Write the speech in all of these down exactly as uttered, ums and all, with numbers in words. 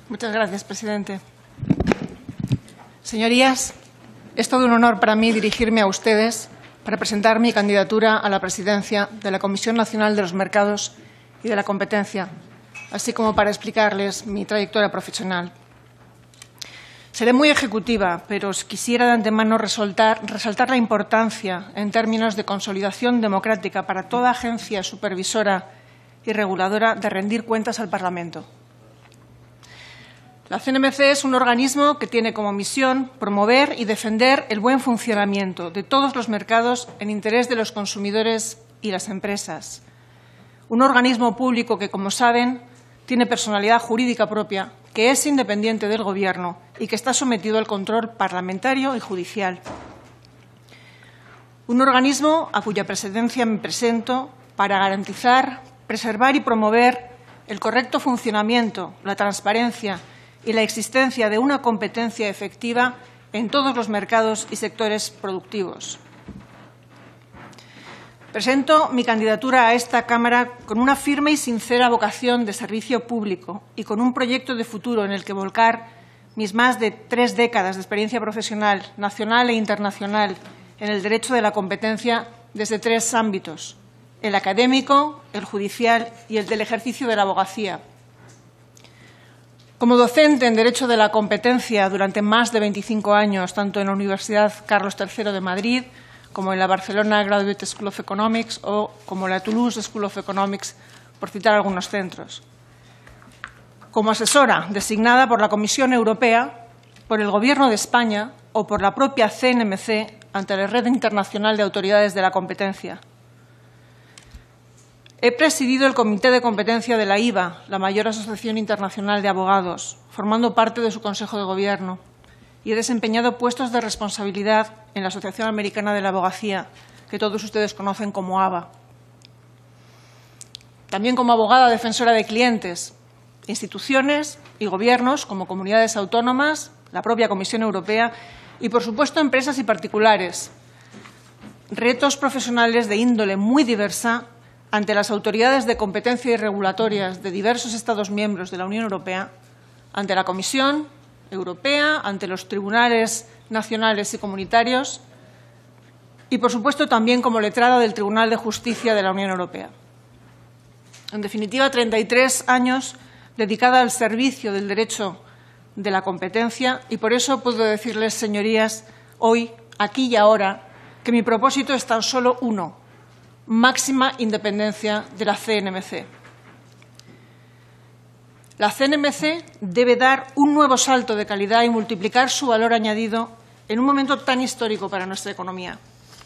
Muchas gracias, presidente. Señorías, es todo un honor para mí dirigirme a ustedes para presentar mi candidatura a la presidencia de la Comisión Nacional de los Mercados y de la Competencia, así como para explicarles mi trayectoria profesional. Seré muy ejecutiva, pero os quisiera de antemano resaltar, resaltar la importancia en términos de consolidación democrática para toda agencia supervisora y reguladora de rendir cuentas al Parlamento. La C N M C es un organismo que tiene como misión promover y defender el buen funcionamiento de todos los mercados en interés de los consumidores y las empresas. Un organismo público que, como saben, tiene personalidad jurídica propia, que es independiente del Gobierno y que está sometido al control parlamentario y judicial. Un organismo a cuya presidencia me presento para garantizar, preservar y promover el correcto funcionamiento, la transparencia y la existencia de una competencia efectiva en todos los mercados y sectores productivos. Presento mi candidatura a esta Cámara con una firme y sincera vocación de servicio público y con un proyecto de futuro en el que volcar mis más de tres décadas de experiencia profesional, nacional e internacional, en el derecho de la competencia desde tres ámbitos: el académico, el judicial y el del ejercicio de la abogacía. Como docente en Derecho de la Competencia durante más de veinticinco años, tanto en la Universidad Carlos tercero de Madrid, como en la Barcelona Graduate School of Economics o como la Toulouse School of Economics, por citar algunos centros. Como asesora designada por la Comisión Europea, por el Gobierno de España o por la propia C N M C ante la Red Internacional de Autoridades de la Competencia. He presidido el Comité de Competencia de la I V A, la mayor asociación internacional de abogados, formando parte de su Consejo de Gobierno, y he desempeñado puestos de responsabilidad en la Asociación Americana de la Abogacía, que todos ustedes conocen como A B A. También como abogada defensora de clientes, instituciones y gobiernos como comunidades autónomas, la propia Comisión Europea y, por supuesto, empresas y particulares. Retos profesionales de índole muy diversa ante las autoridades de competencia y regulatorias de diversos Estados miembros de la Unión Europea, ante la Comisión Europea, ante los tribunales nacionales y comunitarios y, por supuesto, también como letrada del Tribunal de Justicia de la Unión Europea. En definitiva, treinta y tres años dedicada al servicio del derecho de la competencia y por eso puedo decirles, señorías, hoy, aquí y ahora, que mi propósito es tan solo uno: máxima independencia de la C N M C. La C N M C debe dar un nuevo salto de calidad y multiplicar su valor añadido en un momento tan histórico para nuestra economía.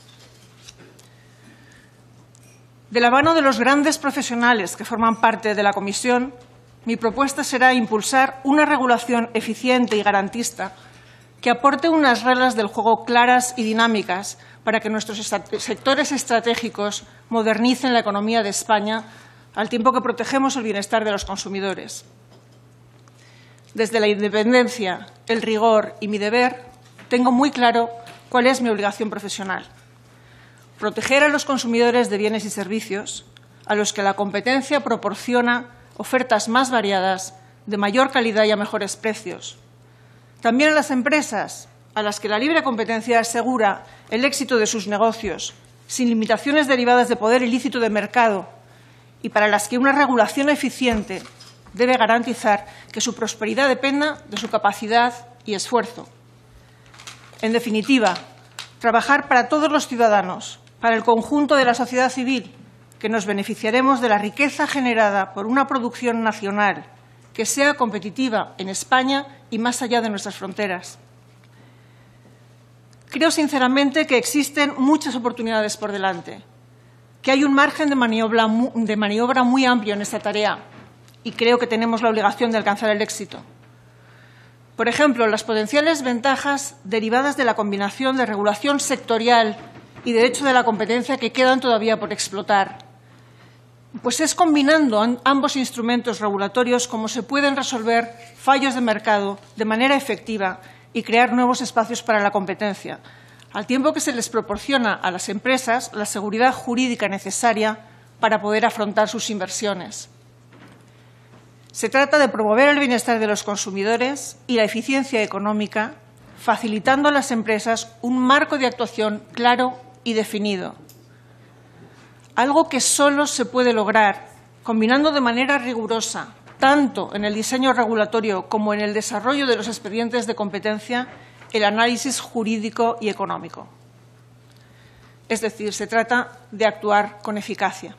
De la mano de los grandes profesionales que forman parte de la Comisión, mi propuesta será impulsar una regulación eficiente y garantista que aporte unas reglas del juego claras y dinámicas para que nuestros sectores estratégicos modernicen la economía de España al tiempo que protegemos el bienestar de los consumidores. Desde la independencia, el rigor y mi deber, tengo muy claro cuál es mi obligación profesional: proteger a los consumidores de bienes y servicios a los que la competencia proporciona ofertas más variadas, de mayor calidad y a mejores precios. También a las empresas, a las que la libre competencia asegura el éxito de sus negocios, sin limitaciones derivadas de poder ilícito de mercado, y para las que una regulación eficiente debe garantizar que su prosperidad dependa de su capacidad y esfuerzo. En definitiva, trabajar para todos los ciudadanos, para el conjunto de la sociedad civil, que nos beneficiaremos de la riqueza generada por una producción nacional que sea competitiva en España y más allá de nuestras fronteras. Creo sinceramente que existen muchas oportunidades por delante, que hay un margen de maniobra, de maniobra muy amplio en esta tarea y creo que tenemos la obligación de alcanzar el éxito. Por ejemplo, las potenciales ventajas derivadas de la combinación de regulación sectorial y derecho de la competencia que quedan todavía por explotar. Pues es combinando ambos instrumentos regulatorios como se pueden resolver fallos de mercado de manera efectiva y crear nuevos espacios para la competencia, al tiempo que se les proporciona a las empresas la seguridad jurídica necesaria para poder afrontar sus inversiones. Se trata de promover el bienestar de los consumidores y la eficiencia económica, facilitando a las empresas un marco de actuación claro y definido. Algo que solo se puede lograr combinando de manera rigurosa, tanto en el diseño regulatorio como en el desarrollo de los expedientes de competencia, el análisis jurídico y económico. Es decir, se trata de actuar con eficacia.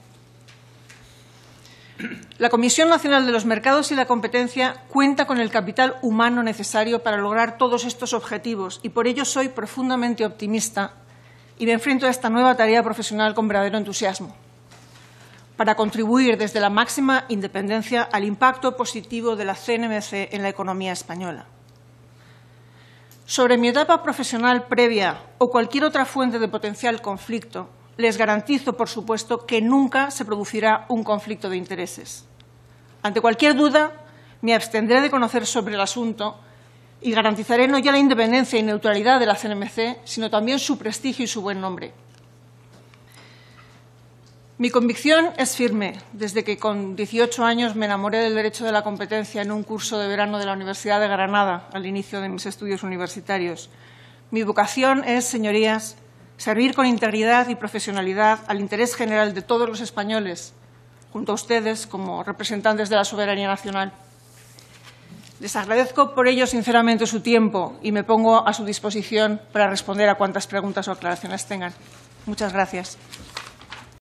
La Comisión Nacional de los Mercados y la Competencia cuenta con el capital humano necesario para lograr todos estos objetivos y por ello soy profundamente optimista y me enfrento a esta nueva tarea profesional con verdadero entusiasmo, para contribuir desde la máxima independencia al impacto positivo de la C N M C en la economía española. Sobre mi etapa profesional previa o cualquier otra fuente de potencial conflicto, les garantizo, por supuesto, que nunca se producirá un conflicto de intereses. Ante cualquier duda, me abstendré de conocer sobre el asunto y garantizaré no ya la independencia y neutralidad de la C N M C, sino también su prestigio y su buen nombre. Mi convicción es firme, desde que con dieciocho años me enamoré del derecho de la competencia en un curso de verano de la Universidad de Granada, al inicio de mis estudios universitarios. Mi vocación es, señorías, servir con integridad y profesionalidad al interés general de todos los españoles, junto a ustedes como representantes de la soberanía nacional. Les agradezco por ello sinceramente su tiempo y me pongo a su disposición para responder a cuantas preguntas o aclaraciones tengan. Muchas gracias.